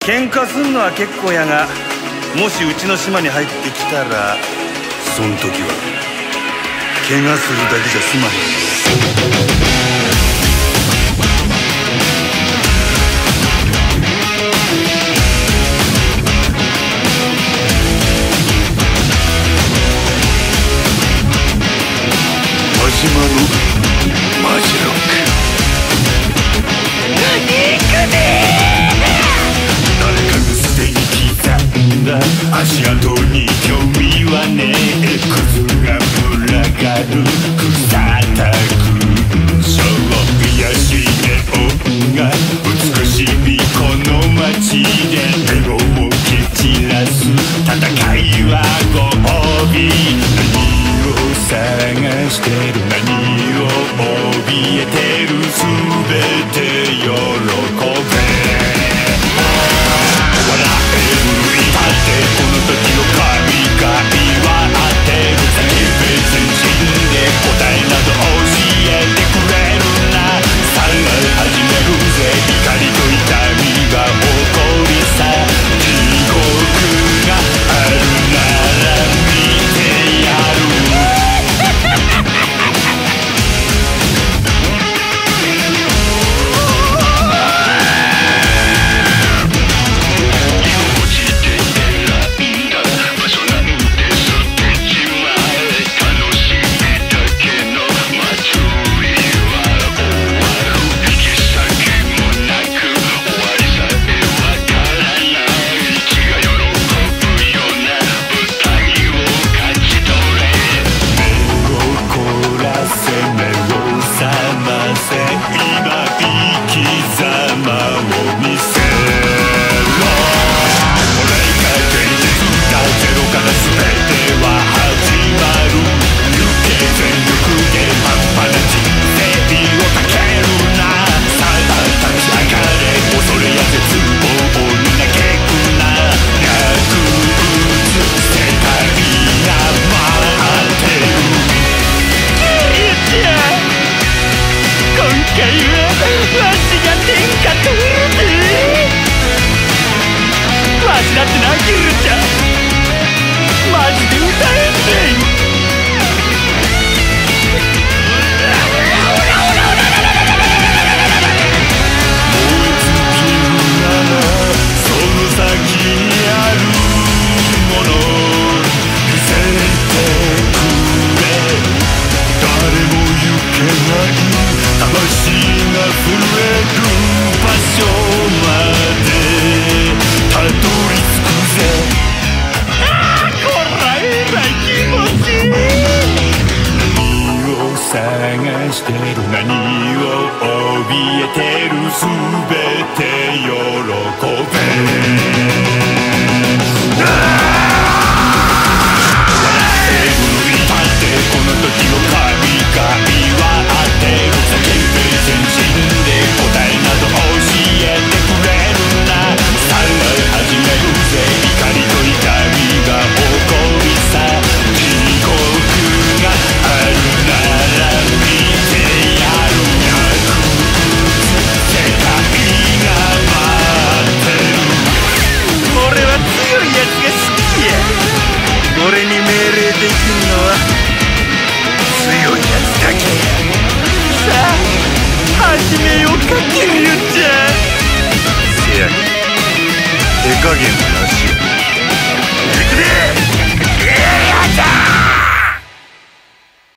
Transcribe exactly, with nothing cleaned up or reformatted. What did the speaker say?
喧嘩すんのは結構やが、もしうちの島に入ってきたらそん時は怪我するだけじゃ済まへんよ。島のマジロック。何くねー。誰かがすでに刻んだ足跡に興味はねえ。クズが群がる草たく勝負やしネオンが美しいこの街でエゴを蹴散らす戦いはご褒美。探してる何を怯えてるすべて喜べ。笑えるいたってこの時の神々は当てる。叫べ全身で答えなど教えてくれるな。さあ始めるぜ怒りと痛みが起こりさ。地獄があるなら見てやる。探してる何を怯えてるすべて喜べ。笑えるいたってこの時の神々は当てる。叫べ全身で答えなど教えてくれるな。さあ始めるぜ怒りと痛みが起こりさ。地獄があるなら見てやる。世界が待ってる。俺は強いやつが好きや。俺に命令できんのは強いやつだけや。さあ始めようかキリュウちゃん。せやけど手加減なしや。